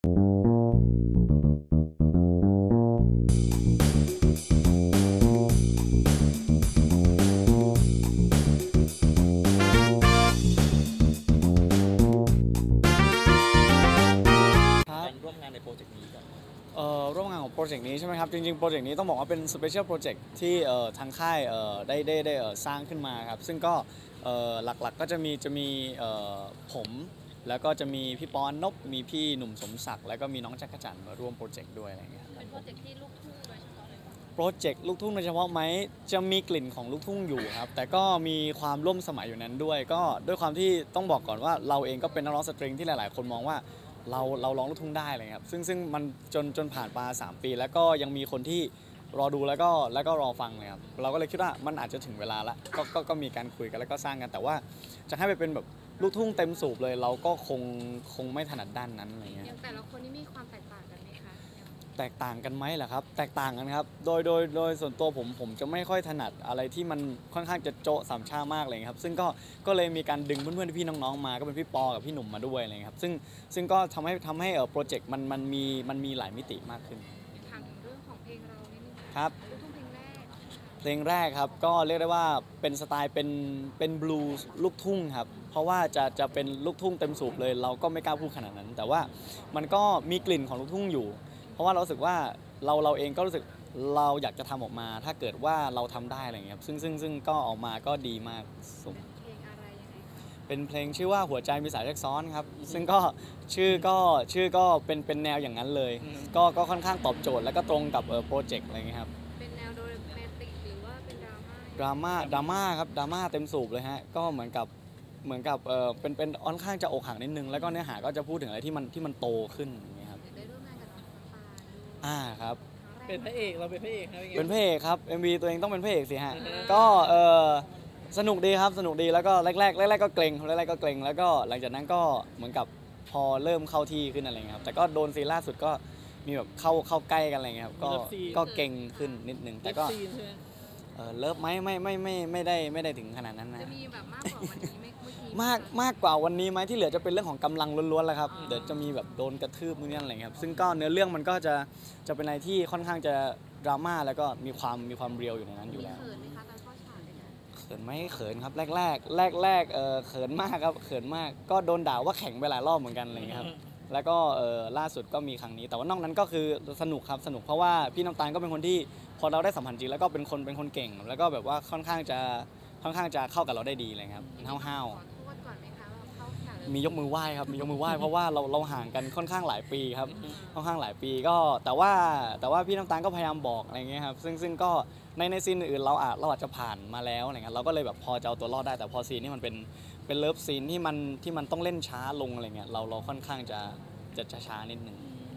ร่วมงานในโปรเจกต์นี้ก่อนร่วมงานของโปรเจกต์นี้ใช่ไหมครับจริงๆโปรเจกต์นี้ต้องบอกว่าเป็นสเปเชียลโปรเจกต์ที่ทางค่ายได้สร้างขึ้นมาครับซึ่งก็หลักๆก็จะมีผมแล้วก็จะมีพี่ปอนนบมีพี่หนุ่มสมศักดิ์แล้วก็มีน้องจักรจันทร์มาร่วมโปรเจกต์ด้วยอะไรเงี้ยเป็นโปรเจกต์ที่ลูกทุ่งโดยเฉพาะเลยโปรเจกต์ลูกทุ่งโดยเฉพาะไหมจะมีกลิ่นของลูกทุ่งอยู่ครับแต่ก็มีความร่วมสมัยอยู่นั้นด้วยก็ด้วยความที่ต้องบอกก่อนว่าเราเองก็เป็นนักร้องสตริงที่หลายๆคนมองว่าเราร้องลูกทุ่งได้เลยครับซึ่งมันจนผ่านมา3 ปีแล้วก็ยังมีคนที่รอดูแล้วก็รอฟังเลยครับเราก็เลยคิดว่ามันอาจจะถึงเวลาละก็มีการคุยกันแล้วก็สร้างกันแต่ว่าจะให้ไปเป็นแบบลูกทุ่งเต็มสูบเลยเราก็คงไม่ถนัดด้านนั้นอะไรเงี้ยอย่างแต่ละคนนี่มีความแตกต่างกันไหมคะแตกต่างกันไหมล่ะครับแตกต่างกันครับโดยส่วนตัวผมจะไม่ค่อยถนัดอะไรที่มันค่อนข้างจะโจ๊ะสามชาติมากเลยครับซึ่งก็เลยมีการดึงเพื่อนๆพี่น้องๆมาก็เป็นพี่ปอกับพี่หนุ่มมาด้วยอะไรครับซึ่งก็ทำให้โปรเจกต์มันมีหลายมิติมากขึ้นถามถึงเรื่องของเพลงเรานิดนึงครับลูกทุ่งเพลงแรกครับก็เรียกได้ว่าเป็นสไตล์เป็นบลูส์ลูกทุ่งครับเพราะว่าจะเป็นลูกทุ่งเต็มสูบเลยเราก็ไม่กล้าพูดขนาดนั้นแต่ว่ามันก็มีกลิ่นของลูกทุ่งอยู่เพราะว่าเรารู้สึกว่าเราเองก็รู้สึกเราอยากจะทำออกมาถ้าเกิดว่าเราทำได้อะไรเงี้ยซึ่งก็ออกมาก็ดีมากเพลงอะไรยังไงคะเป็นเพลงชื่อว่าหัวใจมีสายแทรกซ้อนครับซึ่งก็ชื่อก็เป็นแนวอย่างนั้นเลยก็ค่อนข้างตอบโจทย์แล้วก็ตรงกับโปรเจกต์อะไรเงี้ยครับเป็นแนวโรแมนติกหรือว่าเป็นดราม่าครับดราม่าเต็มสูบเลยฮะก็เหมือนกับเป็นค่อนข้างจะอกหักนิดนึงแล้วก็เนื้อหาก็จะพูดถึงอะไรที่มันโตขึ้นอย่างเงี้ยครับได้ร่วมงานกับน้องปาครับเป็นพระเอกเราเป็นพระเอกครับเป็นพระเอกครับ MV ตัวเองต้องเป็นพระเอกสิฮะก็สนุกดีครับสนุกดีแล้วก็แรกก็เกรงแล้วก็หลังจากนั้นก็เหมือนกับพอเริ่มเข้าที่ขึ้นอะไรเงี้ยครับแต่ก็โดนซีนล่าสุดก็มีแบบเข้าใกล้กันอะไรเงี้ยครับก็เก่งขึ้นนิดนึงแต่ก็เลิฟไหมไม่ได้ถึงขนาดนั้นนะจะมีแบบมากกว่าวันนี้ไหมมากกว่าวันนี้ไหมที่เหลือจะเป็นเรื่องของกำลังล้วนๆแล้วครับเดี๋ยวจะมีแบบโดนกระทืบนู่นนี่อะไรครับซึ่งก็เนื้อเรื่องมันก็จะเป็นอะไรที่ค่อนข้างจะดราม่าแล้วก็มีความเรียวอยู่ในนั้นอยู่แล้วเขินไหมคะตอนเข้าฉากเลยนะเขินไหมเขินครับแรกเขินมากครับเขินมากก็โดนด่าว่าแข่งไปหลายรอบเหมือนกันอะไรครับแล้วก็ล่าสุดก็มีครั้งนี้แต่ว่านอกนั้นก็คือสนุกครับสนุกเพราะว่าพี่น้ำตาลก็เป็นคนที่พอเราได้สัมผัสจริงแล้วก็เป็นคนเก่งแล้วก็แบบว่าค่อนข้างจะเข้ากับเราได้ดีเลยครับห้าวมียกมือไหว้ครับมียกมือไหว้เพราะว่าเราห่างกันค่อนข้างหลายปีครับค่อนข้างหลายปีก็แต่ว่าพี่น้ำตาลก็พยายามบอกอะไรเงี้ยครับซึ่งก็ในซีนอื่นเราอาจจะผ่านมาแล้วอะไรเงี้ยเราก็เลยแบบพอจะเอาตัวรอดได้แต่พอซีนนี่มันเป็นเลิฟซีนที่มันต้องเล่นช้าลงอะไรเงี้ยเราค่อนข้างจะช้านิดนึง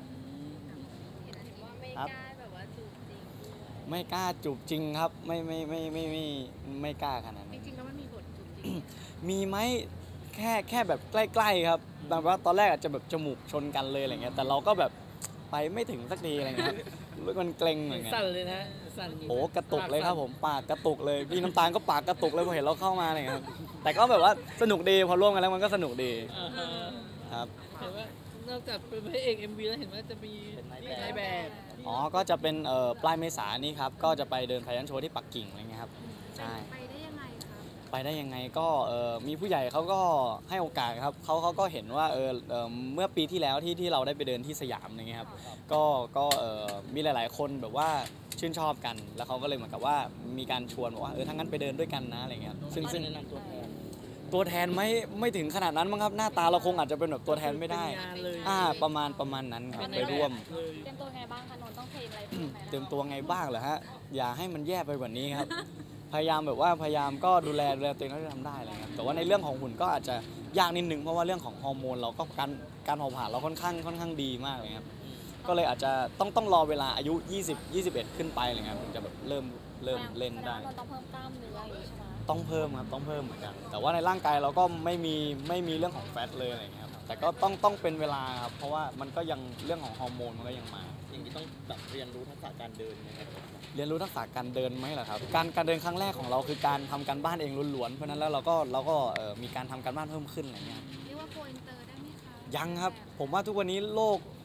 ครับไม่กล้าจูบจริงครับไม่กล้าขนาดนั้นจริงๆแล้วมันมีบทจูบจริงมีไหมแค่แบบใกล้ๆครับแบบว่าตอนแรกอาจจะแบบจมูกชนกันเลยอะไรเงี้ยแต่เราก็แบบไปไม่ถึงสักทีอะไรเงี้ยมันเกรงอะไรเงี้ยสั่นเลยนะสั่นโอ้กระตุกเลยครับผมปากกระตุกเลยพี่น้ำตาลก็ปากกระตุกเลยพอเห็นเราเข้ามาอะไรเงี้ยครับแต่ก็แบบว่าสนุกดีพอร่วมกันแล้วมันก็สนุกดีครับเห็นว่านอกจากเป็นพระเอก MV แล้วเห็นว่าจะมีนายแบบก็จะเป็นปลายเมษายนนี้ครับก็จะไปเดินแฟชั่นโชว์ที่ปักกิ่งอะไรเงี้ยครับใช่ไปได้ยังไงก็มีผู้ใหญ่เขาก็ให้โอกาสครับเขาก็เห็นว่าเมื่อปีที่แล้วที่เราได้ไปเดินที่สยามอะไรเงี้ยครับก็มีหลายๆคนแบบว่าชื่นชอบกันแล้วเขาก็เลยเหมือนกับว่ามีการชวนบอกว่าถ้างั้นไปเดินด้วยกันนะอะไรเงี้ยซึ่งตัวแทนไม่ถึงขนาดนั้นมั้งครับหน้าตาเราคงอาจจะเป็นแบบตัวแทนไม่ได้ประมาณนั้นครับไปร่วมเตรียมตัวไงบ้างคะนนท์ต้องเทรนอะไรเตรียมตัวไงบ้างเหรอฮะอย่าให้มันแย่ไปกว่านี้ครับพยายามก็ดูแลตัวเองเท่าที่ทำได้เลยครับแต่ว่าในเรื่องของหุ่นก็อาจจะยากนิดนึงเพราะว่าเรื่องของฮอร์โมนเราก็การเผาผลาญเราค่อนข้างดีมากเลยครับก็เลยอาจจะต้องรอเวลาอายุ20-21ขึ้นไปเลยครับถึงจะแบบเริ่มเล่นได้ต้องเพิ่มกล้ามเนื้อใช่ไหมต้องเพิ่มครับต้องเพิ่มเหมือนกันแต่ว่าในร่างกายเราก็ไม่มีเรื่องของแฟตเลยอะไรเงี้ยครับแต่ก็ต้องเป็นเวลาครับเพราะว่ามันก็ยังเรื่องของฮอร์โมนมันก็ยังมาอย่างนี้ต้องแบบเรียนรู้ทักษะการเดินนะครับเรียนรู้ทักษะการเดินไหมล่ะครับการเดินครั้งแรกของเราคือการทำการบ้านเองล้วนๆเพราะนั้นแล้วเราก็มีการทำการบ้านเพิ่มขึ้นอะไรเงี้ยเรียกว่าโกอินเตอร์ได้ไหมคะยังครับผมว่าทุกวันนี้โล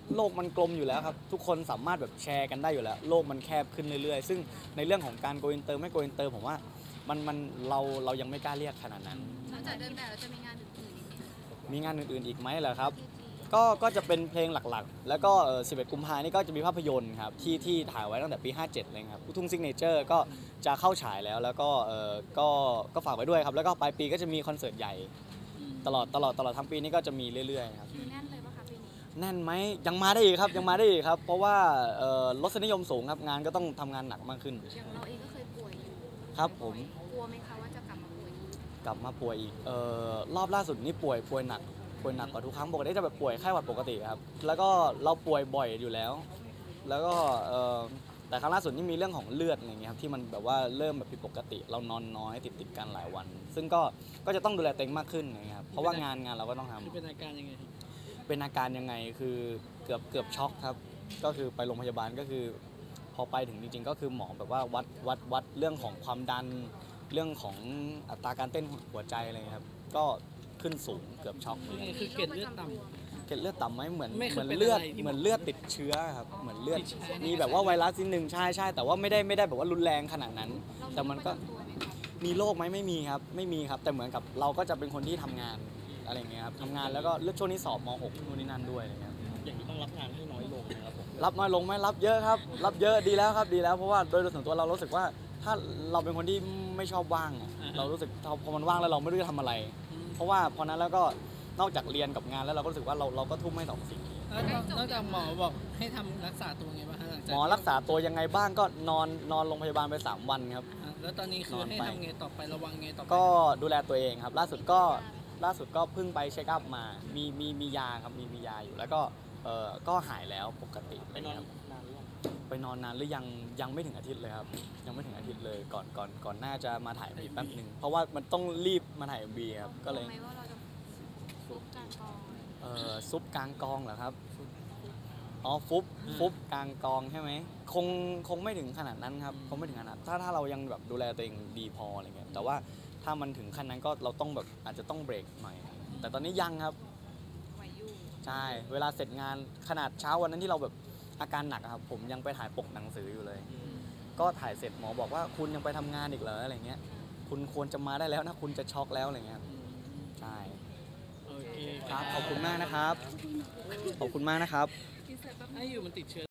โลกมันกลมอยู่แล้วครับทุกคนสามารถแบบแชร์กันได้อยู่แล้วโลกมันแคบขึ้นเรื่อยๆซึ่งในเรื่องของการโกอินเตอร์ไม่โกอินเตอร์ผมว่ามันเรายังไม่กล้าเรียกขนาดนั้นนอกจากเดินแบบแล้วจะมีงานอื่นๆอีกไหมคะมีงานอื่นๆอีกไหมเหรอครับก็จะเป็นเพลงหลักๆ แล้วก็11 กุมภาพันธ์นี่ก็จะมีภาพยนตร์ครับที่ถ่ายไว้ตั้งแต่ปี 57เลยครับลูกทุ่งซิกเนเจอร์ก็จะเข้าฉายแล้วก็ก็ฝากไว้ด้วยครับแล้วก็ปลายปีก็จะมีคอนเสิร์ตใหญ่ตลอดทั้งปีนี้ก็จะมีเรื่อยๆครับคิวแน่นเลยปะคะปีนี้แน่นไหมยังมาได้อีกครับยังมาได้อีกครับเพราะว่ารสนิยมสูงครับงานก็ต้องทำงานหนักมากขึ้นอย่างเราเองก็เคยป่วยอยู่ครับผมกลัวไหมคะว่าจะกลับมาป่วยอีกกลับมาป่วยอีกรอบล่าสุดนี่ป่วยหนักกว่าทุกครั้งปกติจะแบบป่วยไข้หวัดปกติครับแล้วก็เราป่วยบ่อยอยู่แล้ว แล้วก็แต่ครั้งล่าสุดนี่มีเรื่องของเลือดอะไรเงี้ยครับที่มันแบบว่าเริ่มแบบผิดปกติ เรานอนน้อยติดกันหลายวัน ซึ่งก็จะต้องดูแลตัวเองมากขึ้นอย่างเงี้ยครับเพราะว่างานเราก็ต้องทำคือเป็นอาการยังไงเป็นอาการยังไงคือเกือบช็อกครับก็คือไปโรงพยาบาลก็คือพอไปถึงจริงๆ ก็คือหมอแบบว่าวัดเรื่องของความดันเรื่องของอัตราการเต้นหัวใจอะไรเงี้ยครับก็ขึ้นสูงเกือบช็อกเหมือนกันคือเกล็ดเลือดต่ำเกล็ดเลือดต่ำไหมเหมือนไม่เคยเป็นเลือดอะไรที่เหมือนเลือดติดเชื้อครับเหมือนเลือดติดเชื้อมีแบบว่าไวรัสนิดนึงใช่แต่ว่าไม่ได้แบบว่ารุนแรงขนาดนั้น แต่มันก็ตัวไหมคะมีโรคไหมไม่มีครับไม่มีครับแต่เหมือนกับเราก็จะเป็นคนที่ทำงานอะไรอย่างเงี้ยครับทำงานแล้วก็เลือกช่วงนี้สอบม .6 นู่นนี่นั่นด้วยอะไรเงี้ยอย่างนี้ต้องรับงานให้น้อยลงนะครับผมรับน้อยลงไหมรับเยอะครับ รับเยอะดีแล้วครับดีแล้วเพราะว่าโดยส่วนตัวเรารู้สึกว่าถ้าเราเป็นคนที่ไม่ชอบว่างอะเรารู้สึกพอมันว่างแล้วเราไม่รู้จะทำอะไร เพราะว่าพอนั้นแล้วก็นอกจากเรียนกับงานแล้วเราก็รู้สึกว่าเราก็ทุ่มให้สองสิ่งนี้แล้วนอกจากหมอบอกให้ทำรักษาตัวไงบ้างฮะหลังจากหมอรักษาตัวยังไงบ้างก็นอนโรงพยาบาลไป3 วันครับแล้วตอนนี้คือให้ทำไงต่อไประวังไงต่อไปก็ดูแลตัวเองครับล่าสุดก็เพิ่งไปเช็คอัพมามียาครับมียาอยู่แล้วก็หายแล้วปกติไปนอนครับนานหรือยังไปนอนนานหรือยังไม่ถึงอาทิตย์เลยครับยังไม่ถึงอาทิตย์เลยก่อนหน้าจะมาถ่ายมีแป๊บหนึ่งเพราะว่ามันต้องรีบมาถ่าย MV ครับก็เลยกลัวไหมว่าเราจะฟุบการกองซุปกลางกองเหรอครับอ๋อฟุบกลางกองใช่ไหมคงไม่ถึงขนาดนั้นครับคงไม่ถึงขนาดถ้าเรายังแบบดูแลตัวเองดีพออะไรเงี้ยแต่ว่าถ้ามันถึงขั้นนั้นก็เราต้องแบบอาจจะต้องเบรกหน่อยแต่ตอนนี้ยังครับไหวอยู่ใช่เวลาเสร็จงานขนาดเช้าวันนั้นที่เราแบบอาการหนักอะครับผมยังไปถ่ายปกหนังสืออยู่เลย ก็ถ่ายเสร็จหมอบอกว่าคุณยังไปทำงานอีกเหรออะไรเงี้ยคุณควรจะมาได้แล้วนะคุณจะช็อกแล้วอะไรเงี้ยใช่โอเคครับขอบคุณมากนะครับขอบคุณมากนะครับให้อยู่มันติดเชื้อ